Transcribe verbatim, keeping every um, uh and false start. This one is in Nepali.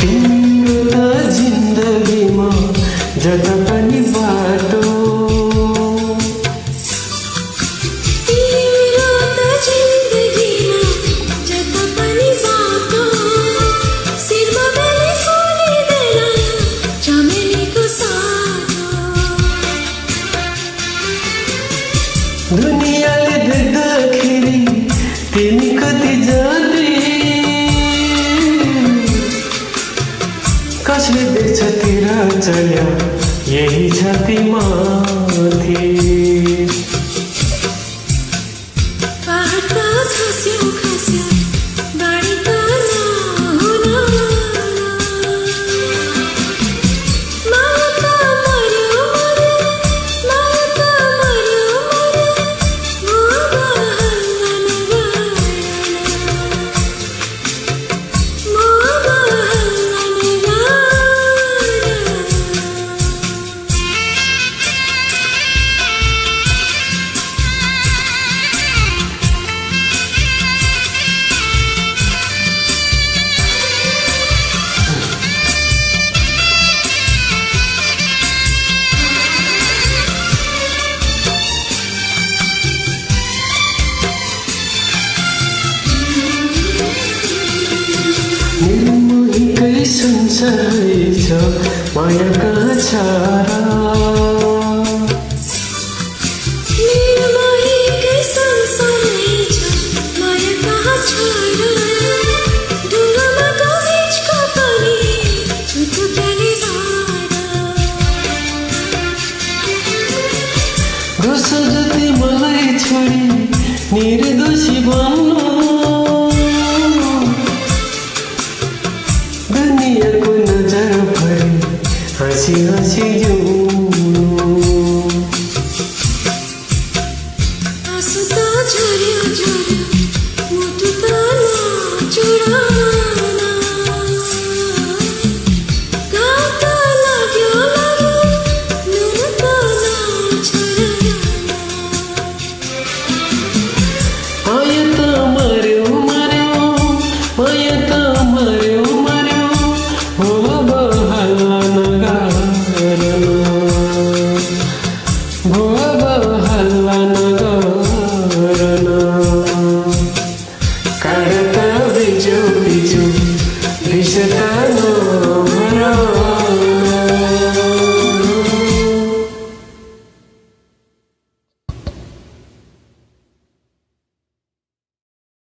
तिम्रो त जिन्दगीमा जता पनि बाटो तिम्रो त जिन्दगीमा जता पनि बाटो शिरमा बेली फुलिँदैन चमेलीको साटो दुनियाँले देख्दाखेरि तिमी कति जाने कसले देख्छ तेरा चल्या यही छाती माथि पहाड त खस्यो खस्यो बाढी त नहुन माया त मर्यो मर्यो माया त मर्यो मर्यो म बहल्ला नगर्न म बहल्ला नगर्न निर्मोहीकै संसार छ माया कहाँ छ र निर्मोहीकै संसार छ माया कहाँ छ र ढुङ्गामा कविचको पनि छुटुक्याले धारा दोस्रो जति मलाई छोडी निर्दोषी भन्नु दुनियाँको नजर भरि हाँसी हाँसी जिउनु आँसु त झर्यो झर्यो मुटु त नचुराउन घाउ त लाग्यो लाग्यो नुन त नछराउन माया त मर्यो मर्यो माया त मर्यो मर्यो हो बहल्ला नगर्न हो बहल्ला नगर्न काँडा त बिजो बिजो विष त नभर